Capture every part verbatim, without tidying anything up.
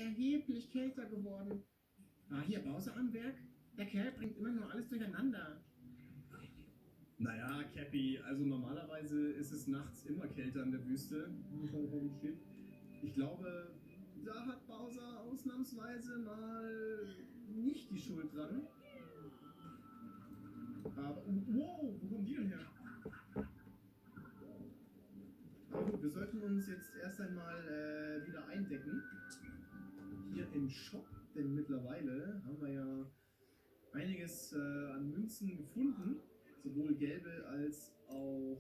erheblich kälter geworden. Ah, hier, Bowser am Werk? Der Kerl bringt immer nur alles durcheinander. Naja, Cappy, also normalerweise ist es nachts immer kälter in der Wüste. Ich glaube, da hat Bowser ausnahmsweise mal nicht die Schuld dran. Aber, wow, wo kommen die denn her? Aber gut, wir sollten uns jetzt erst einmal äh, wieder eindecken. Hier im Shop, denn mittlerweile haben wir ja einiges äh, an Münzen gefunden. Sowohl gelbe als auch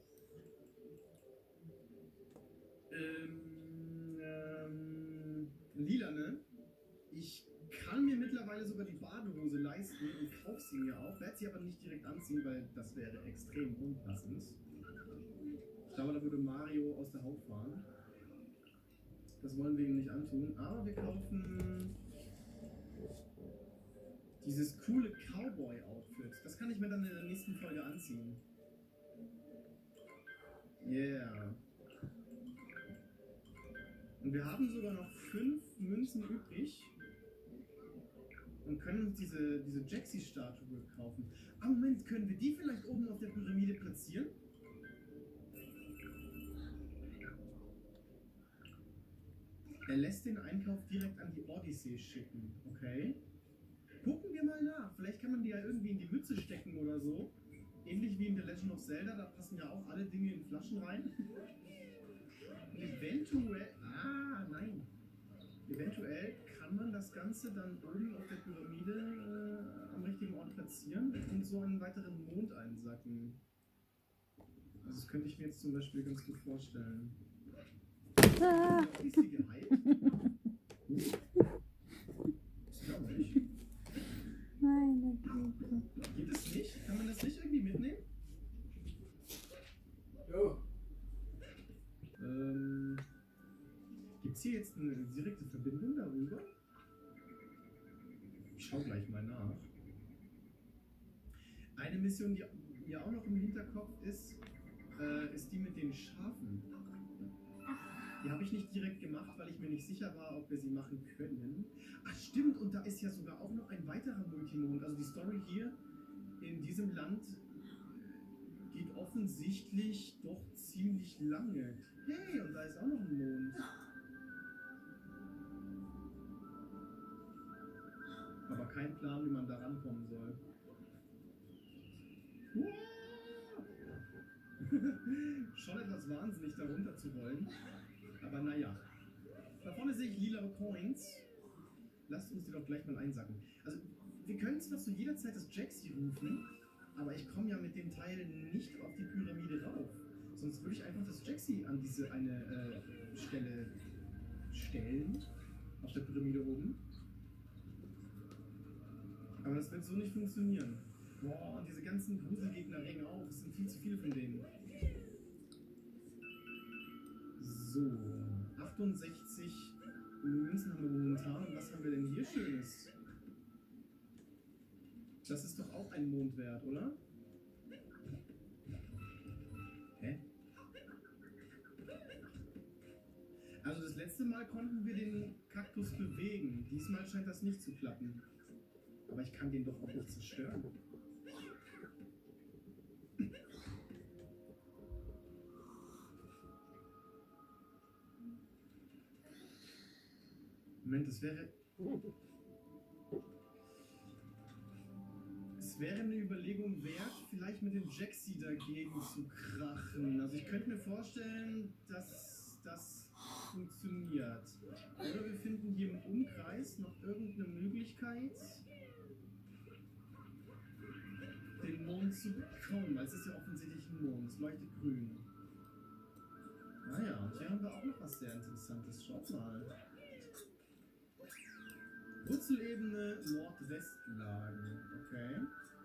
ähm, ähm, lilane. Ich kann mir mittlerweile sogar die Badehose leisten und kaufe sie mir auch. Werde sie aber nicht direkt anziehen, weil das wäre extrem unpassend. Ich glaube, da würde Mario aus der Haut fahren. Das wollen wir ihm nicht antun. Aber wir kaufen dieses coole Cowboy-Outfit. Das kann ich mir dann in der nächsten Folge anziehen. Yeah. Und wir haben sogar noch fünf Münzen übrig. Und können uns diese, diese Jaxi-Statue kaufen. Ah, Moment, können wir die vielleicht oben auf der Pyramide platzieren? Er lässt den Einkauf direkt an die Odyssey schicken, okay? Gucken wir mal nach. Vielleicht kann man die ja irgendwie in die Mütze stecken oder so. Ähnlich wie in The Legend of Zelda, da passen ja auch alle Dinge in Flaschen rein. Und eventuell... Ah, nein. Eventuell kann man das Ganze dann oben auf der Pyramide äh, am richtigen Ort platzieren und so einen weiteren Mond einsacken. Also das könnte ich mir jetzt zum Beispiel ganz gut vorstellen. Ah. Ist sie geheilt? Hm? Ich glaube nicht. Meine Güte. Geht es nicht? Kann man das nicht irgendwie mitnehmen? Jo. Ähm, Gibt es hier jetzt eine direkte Verbindung darüber? Ich schau gleich mal nach. Eine Mission, die mir auch noch im Hinterkopf ist, äh, ist die mit den Schafen. Die habe ich nicht direkt gemacht, weil ich mir nicht sicher war, ob wir sie machen können. Ach stimmt, und da ist ja sogar auch noch ein weiterer Multimond. Also die Story hier in diesem Land geht offensichtlich doch ziemlich lange. Hey, und da ist auch noch ein Mond. Aber kein Plan, wie man da rankommen soll. Schon etwas wahnsinnig, da runter zu wollen. Aber naja. Da vorne sehe ich lila Coins. Lasst uns die doch gleich mal einsacken. Also, wir können zwar zu jeder Zeit das Jaxi rufen, aber ich komme ja mit dem Teil nicht auf die Pyramide rauf. Sonst würde ich einfach das Jaxi an diese eine äh, Stelle stellen. Auf der Pyramide oben. Aber das wird so nicht funktionieren. Boah, und diese ganzen Gruselgegner regen auf. Es sind viel zu viele von denen. So, achtundsechzig Münzen haben wir momentan. Und was haben wir denn hier Schönes? Das ist doch auch ein Mond wert, oder? Hä? Also das letzte Mal konnten wir den Kaktus bewegen. Diesmal scheint das nicht zu klappen. Aber ich kann den doch auch nicht zerstören. Moment, es wäre... Es wäre eine Überlegung wert, vielleicht mit dem Jaxi dagegen zu krachen. Also ich könnte mir vorstellen, dass das funktioniert. Oder wir finden hier im Umkreis noch irgendeine Möglichkeit, den Mond zu bekommen. Weil es ist ja offensichtlich ein Mond, es leuchtet grün. Naja, und hier haben wir auch noch was sehr Interessantes. Schaut mal. Wurzelebene Nordwestlagen. Okay.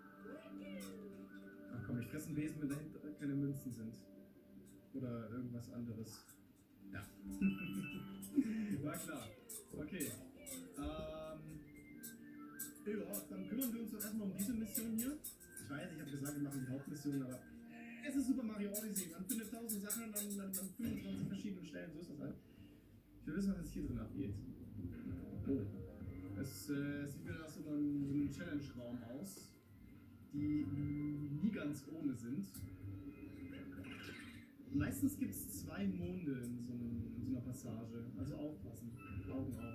Ach komm, ich fresse einen Besen, wenn dahinter keine Münzen sind. Oder irgendwas anderes. Ja. War klar. Okay. Ähm. Ja, dann kümmern wir uns doch erstmal um diese Mission hier. Ich weiß, ich habe gesagt, wir machen die Hauptmission, aber es ist Super Mario Odyssey. Man findet tausend Sachen an, an, an fünfundzwanzig verschiedenen Stellen. So ist das halt. Ich will wissen, was jetzt hier drin abgeht. Oh. Es äh, sieht wieder nach so einem, so einem Challenge-Raum aus, die mh, nie ganz ohne sind. Meistens gibt es zwei Monde in so, einem, in so einer Passage, also aufpassen, Augen auf.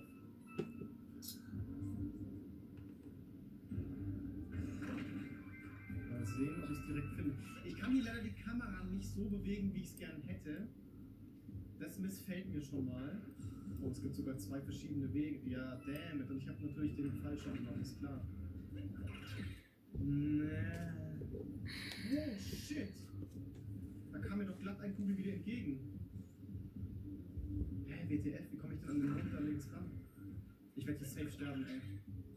Mal sehen, ob ich es direkt finde. Ich kann hier leider die Kamera nicht so bewegen, wie ich es gern hätte. Das missfällt mir schon mal. Oh, es gibt sogar zwei verschiedene Wege. Ja, damn it. Und ich habe natürlich den falschen genommen, ist klar. Nee. Oh, shit. Da kam mir doch glatt ein Kugel wieder entgegen. Hä, hey, W T F, wie komme ich denn an den Mond da links ran? Ich werde hier safe sterben, ey.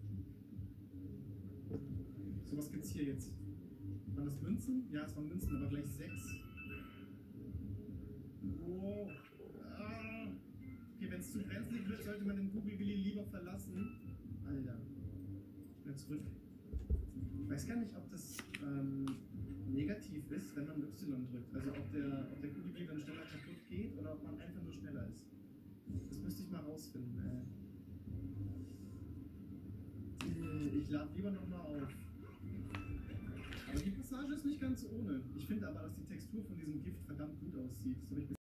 So, was gibt's hier jetzt? Waren das Münzen? Ja, es waren Münzen, aber gleich sechs. Wow. Ah. Okay, wenn es zu brenzlig wird, sollte man den Google Willi lieber verlassen. Alter. Schnell zurück. Ich weiß gar nicht, ob das ähm, negativ ist, wenn man Y drückt. Also ob der, ob der Google Willi dann schneller kaputt geht oder ob man einfach nur schneller ist. Das müsste ich mal rausfinden. Äh. Ich lade lieber nochmal auf. Aber die Passage ist nicht ganz ohne. Ich finde aber, dass die Textur von diesem Gift verdammt gut aussieht. Das habe ich